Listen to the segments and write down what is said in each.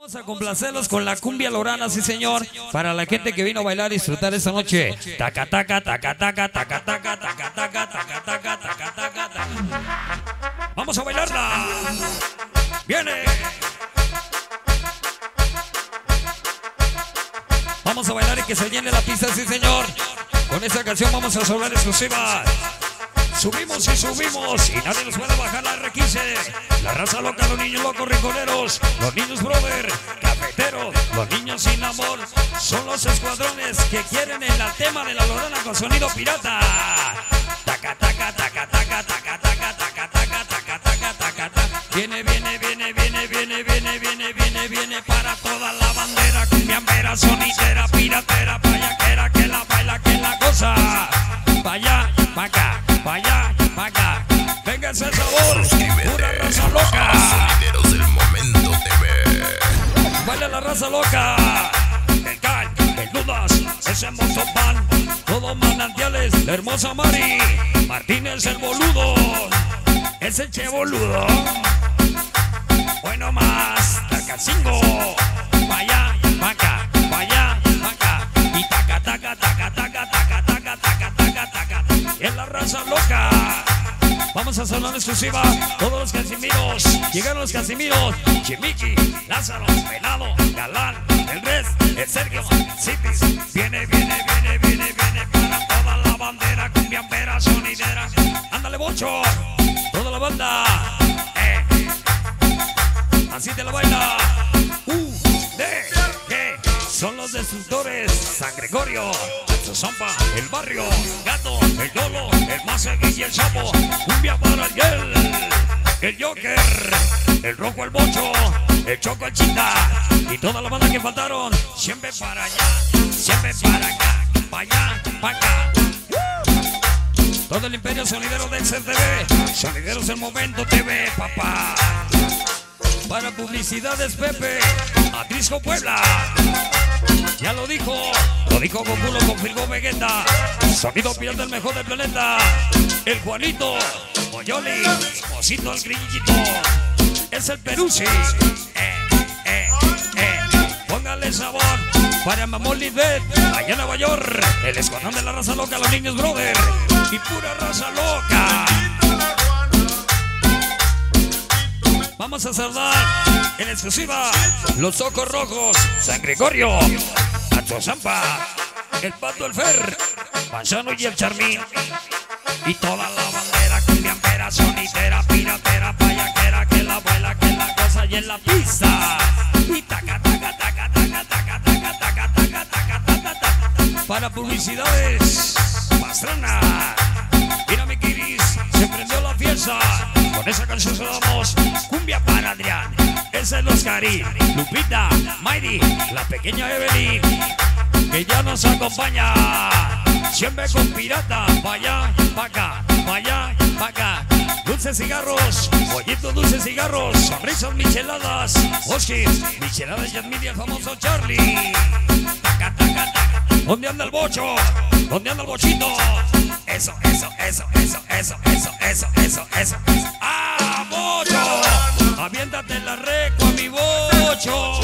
Vamos a complacerlos con la cumbia lorana, sí señor, para la gente que vino a bailar y disfrutar esta noche. Taca taca taca taca taca taca taca taca taca taca taca taca. Vamos a bailarla. Viene. Vamos a bailar y que se llene la pista, sí señor. Con esta canción vamos a sonar exclusiva. Subimos y subimos y nadie nos puede bajar la R15. La raza loca, los niños locos rinconeros, los niños brother, cafeteros, los niños sin amor. Son los escuadrones que quieren el tema de la lorana con sonido pirata. Taca taca taca taca taca taca taca taca taca taca taca taca. Viene, viene, viene, viene, viene, viene, viene, viene, viene para toda la bandera cumbiambera, sonidera, piratera, payaquera, que la baila, que la goza. Pa' allá, pa' acá, pa' allá, pa' acá. Venga ese sabor, pura raza loca. Sonideros del Momento TV. Baila la raza loca. El Cal, el Dudas, ese Mozopan, todos manantiales, la hermosa Mari, Martínez el boludo, ese che boludo. Bueno más, Tacacingo, pa' allá, pa' acá, pa' allá, pa' acá. Y taca, taca, taca, taca, taca, taca, taca, taca, taca. Es la raza loca. Vamos a sonar exclusiva. Todos los Casimiros. Llegaron los Casimiros. Chimiqui, Lázaro, Venado, Galán, el Res, el Sergio, Citis. Viene, viene, viene, viene, viene para toda la bandera cumbiambera, sonidera. Ándale, Bocho. Toda la banda. Así te la baila. Son los destructores. San Gregorio, Zompa, el barrio, Gato, el Dolo, el Mazaguí y el Sapo. Cumbia para el Joker, el Rojo, el Bocho, el Choco, el Chita. Y toda la banda que faltaron. Siempre para allá, siempre para acá, para allá, para acá. Todo el imperio sonidero del CTV. Sonideros del Momento TV, papá. Para publicidades Pepe, Atrisco Puebla. Ya lo dijo Goku, lo confirmó Vegeta. Sonido pirata, el mejor del planeta. El Juanito, Moyoli, Mosito el Grillito. Es el Peruzzi. Póngale sabor para Mamón Lidbet, allá en Nueva York. El escuadrón de la raza loca, los niños brother. Y pura raza loca. Vamos a saludar en exclusiva los Ojos Rojos, San Gregorio, Atozampa, el Pato, el Fer, Manzano y el Charmín. Y toda la bandera cumbiambera, sonidera, piratera, payaquera, que la baila, que la goza y en la pista. Y taca, taca, taca, taca, taca, taca, taca, taca, taca, taca, taca. Para publicidades, Pastrana. Mira mi Kiris, se prendió la fiesta. Con esa canción saludamos cumbia para Adrián, ese es Oscarín, Lupita, Mayri, la pequeña Evelyn, que ya nos acompaña. Siempre con pirata, pa' allá, pa' acá, pa' allá, pa' acá. Dulces cigarros, pollitos dulces cigarros, sonrisas micheladas, Oski, micheladas y admite el famoso Charlie. Taca, taca, taca. ¿Dónde anda el Bocho? ¿Dónde anda el Bochito? Eso, eso, eso, eso, eso, eso, eso, eso, eso. ¡Ah, Bocho! Aviéntate la recua, mi Bocho.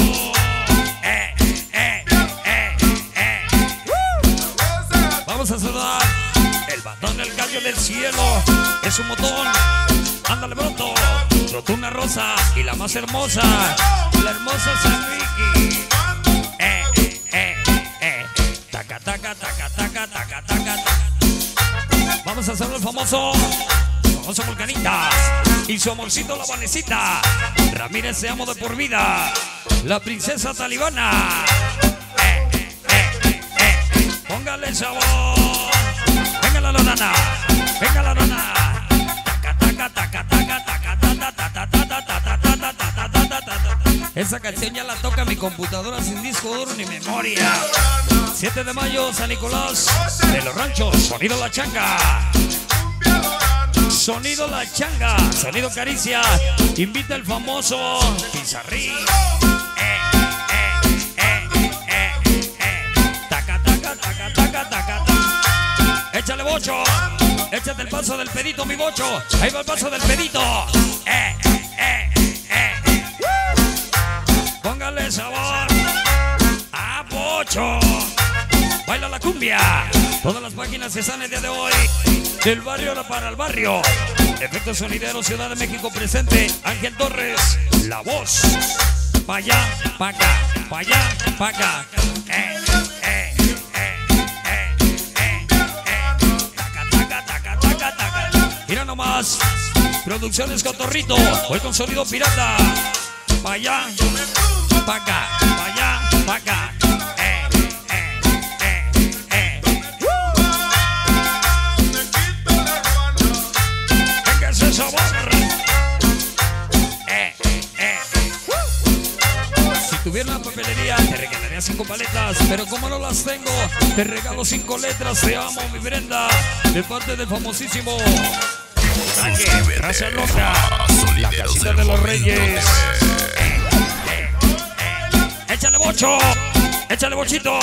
Vamos a saludar el batón, el gallo del cielo. Es un botón. Ándale pronto. Rotuna rosa y la más hermosa, la hermosa San Ricky. Taca, taca, taca, taca, taca, taca. Vamos a hacerlo el famoso Volcanitas y su amorcito la Vanesita. Ramírez se amo de por vida. La princesa talibana. Póngale sabor. Venga la lorana. Venga la lorana. Taca, taca, taca, taca, taca, taca, taca, taca, taca, taca, taca, taca, taca. Esa canción ya la toca mi computadora sin disco duro ni memoria. 7 de mayo, San Nicolás de los Ranchos. Sonido La Changa. Sonido La Changa. Sonido Caricia. Invita el famoso Pizarrín. Taca, taca, taca, taca, taca, taca. Échale, Bocho. Échate el paso del pedito, mi Bocho. Ahí va el paso del pedito. Póngale qué sabor. ¡A bocho! Baila la cumbia. Todas las páginas que están el día de hoy. Del barrio para el barrio. Efecto sonidero, Ciudad de México presente. Ángel Torres, la voz. Pa' allá, pa' acá, pa' allá, pa' acá. Taca, taca, taca, taca. Mira nomás. Producciones Cotorrito. Hoy con sonido pirata. Pa' allá, pa' acá, pa' allá, pa' acá. Venga ese sabor. Si tuviera una papelería, te regalaría 5 paletas. Pero como no las tengo, te regalo 5 letras. Te amo, mi Brenda. De parte del famosísimo Raza Loca, la casita de los Reyes. Échale bocho, échale bochito.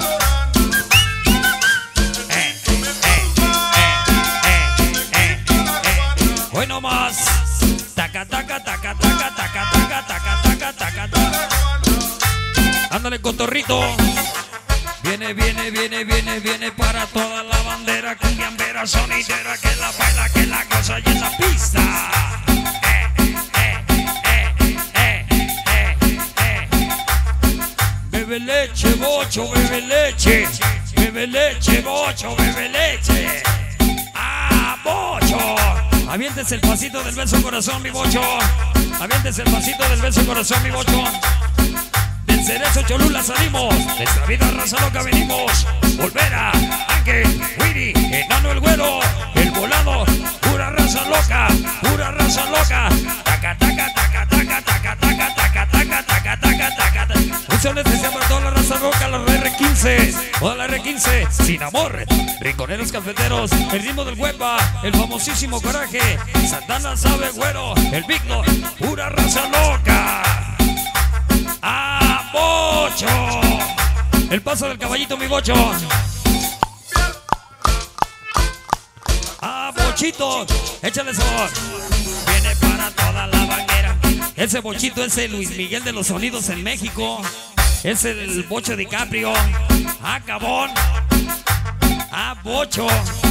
Hoy no más. Taca, taca, taca, taca, taca, taca, taca, taca, taca, taca. Ándale, Cotorrito. Viene, viene, viene, viene, viene para toda la bandera cumbiambera, sonidera, que la baila, que la goza y en la pista. Bebe leche, bocho, bebe leche. Bebe leche, bocho, bebe leche. ¡Ah, bocho! Aviéntese el pasito del beso corazón, mi bocho. Aviéntese el pasito del beso corazón, mi bocho. Del Cerezo Cholula salimos, de esta vida Raza Loca venimos. Volvera, Ángel, Willy, Enano el Güero, el Volado, pura raza loca, pura raza loca. Taca, taca, taca, taca, taca, taca, taca, taca, taca, taca, taca. Un saludo especial para toda la raza loca, la R15, toda la R15, Sin Amor, Rinconeros Cafeteros, el ritmo del Huepa, el famosísimo Coraje, Santana Sabe Güero, el Big Dog, pura raza loca. ¡Ah, bocho! El paso del caballito, mi bocho. ¡Ah, bochito! Échale sabor. Viene para toda la banguera. Ese bochito es el Luis Miguel de los sonidos en México. Es el bocho DiCaprio. ¡Ah, cabón! ¡Ah, bocho!